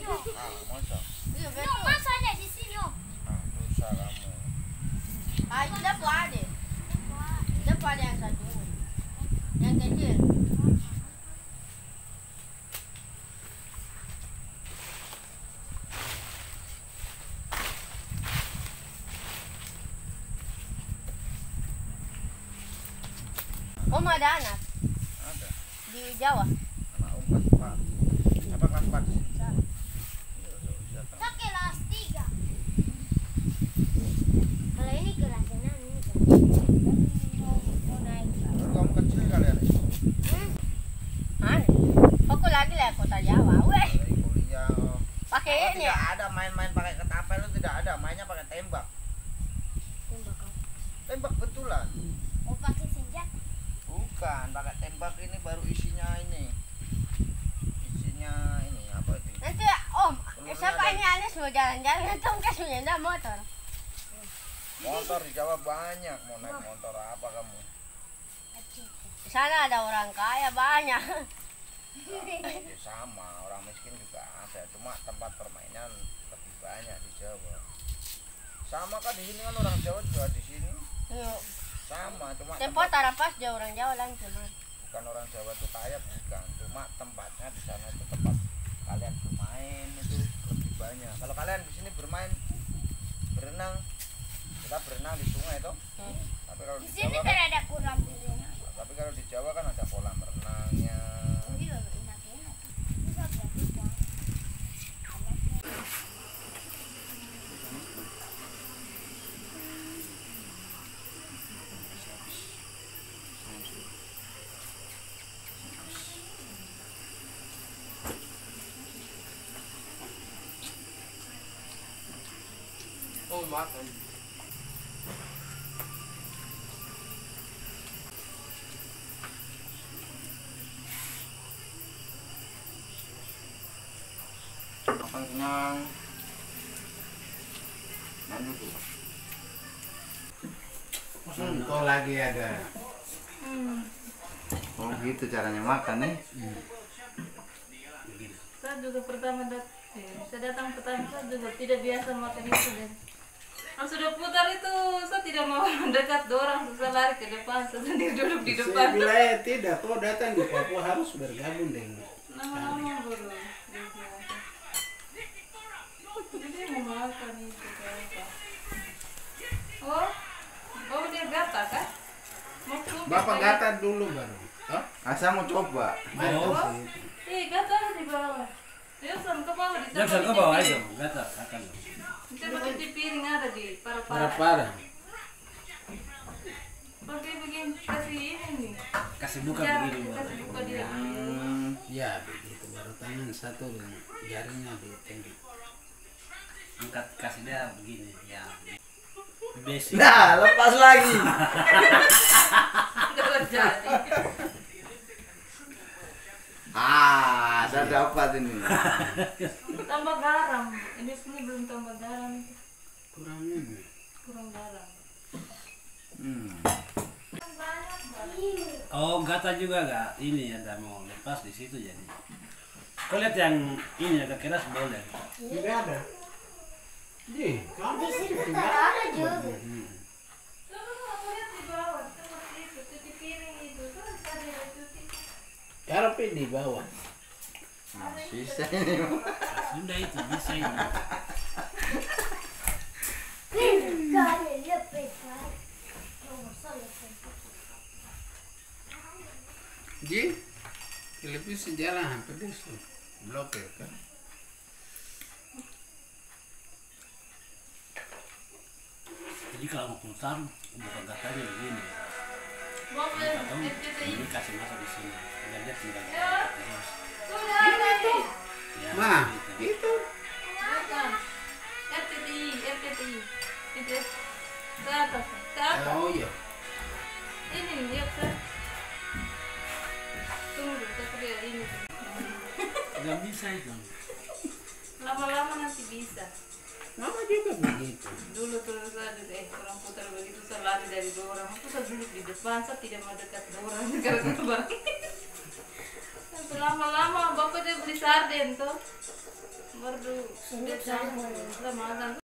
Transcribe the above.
Ah, masa? Iya No, betul. masa ada di sini, Om? Ah, dosa kamu. Ah itu dapat ada. Dapat ada yang satu. Yang kecil. Om ada anak Ada. di Jawa. Anak om kelas 4. Apa kelas 4? Iya, udah tahu. Saya kelas 3. Kalau ini kelas 6 ini kan. Mau naik. Baru kamu kecil kali ya? Aku lagi lah kota Jawa. Weh, Dari kuliah. pakai Oh, ini. tidak ada main-main pakai ketapel itu tidak ada, mainnya pakai tembak. Tembak apa? Tembak betulan. Oh, pakai senjata. Bukan, pakai tembak ini baru isinya ini. Isinya ini apa itu? Nanti Om, siapa ini Anis mau jalan-jalan nanti Om kasih punya motor. Motor di Jawa banyak, mau naik motor apa kamu? Di sana ada orang kaya banyak. Ya sama, orang miskin juga ada, cuma tempat permainan lebih banyak di Jawa. Sama kan di sini kan orang Jawa juga di sini. Yuk, Sama, cuma tempat tarapas dia orang Jawa langsung. bukan orang Jawa tuh kaya bukan, cuma tempatnya di sana itu tempat kalian bermain itu lebih banyak. Kalau kalian di sini bermain berenang, kita berenang di sungai toh. Tapi kalau Di di sini Jawa kan kan, ada kolam berenang. tapi kalau di Jawa kan ada kolam renangnya. Iya, enak-enak. Bisa berarti kan. Oh, makan. Makan kenyang. Manu tuh. Kau lagi ada. Oh gitu caranya makan nih. Saya juga saya datang pertama saya juga tidak biasa makan itu dan sudah putar itu saya tidak mau mendekat dorang, saya lari ke depan, saya sendiri duduk di Saya depan. bilang tidak, kau datang di Papua harus bergabung dengan Lama-lama baru jadi mau makan itu apa? Oh dia gata kan? Mau sumpit Bapak lagi. gata dulu baru. Oh, Asa mau coba. mari Oh. ke situ. Gata di bawah. Wilson ke bawah di Jangan ke bawah aja, gata akan. Coba cuci piring ada di para-para. Parah-parah. Pakai begini, kasih ini nih. Kasih buka Ya, begini. kasih buka dia. Ya begitu, baru tangan satu dengan jarinya ditembak. Angkat kasih dia begini, ya. Basic. Nah, lepas lagi. Udah jadi. Ah, ada dapat ini. Tambah garam. Ini sini belum tambah garam. Kurang ini. Kurang garam. Oh, gata juga gak? Ini ada mau lepas di situ jadi. Kau lihat yang ini agak keras boleh. Tidak ada. Di, kamu Di situ itu tak ada juga. Coba kamu lihat di bawah. Seperti itu. Cuci piring itu. Kan tadi ada cuci. Karpe di bawah. Bisa ini. Sudah itu bisa ini. Kali lepet kan. Oh, saya Ji, televisi jalan hampir di situ. Blokir kan. Jadi kalau mau putar, buka gatanya begini. Bapak Tahu RCTI. ini kasih masuk di sini. Biar dia tinggal Ya. terus. Sudah ada nih. Ya, Nah, gitu. itu. Bukan. RCTI. Itu. Ke atas. Ke atas. Oh iya. Ini lihat kan. Tunggu, saya lihat ini. Gak bisa itu. Lama-lama nanti bisa. Mama juga begitu. Dulu terus ada orang putar begitu saya lari dari dorang. Aku saya duduk di depan, saya tidak mau dekat dorang karena bang. Sampai lama-lama bapak dia beli sarden tuh. baru dia tahu, sudah makan